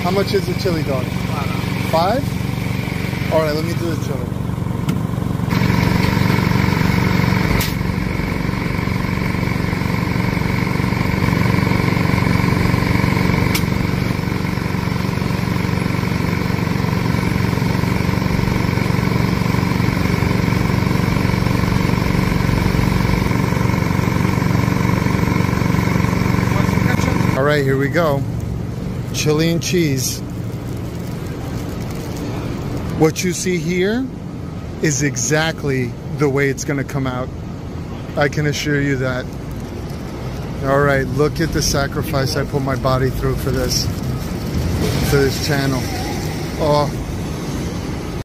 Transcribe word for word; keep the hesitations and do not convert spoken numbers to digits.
How much is the chili dog? Five? All right, let me do the chili. All right, here we go. Chili and cheese. What you see here is exactly the way it's gonna come out. I can assure you that. All right, look at the sacrifice I put my body through for this, for this channel. Oh.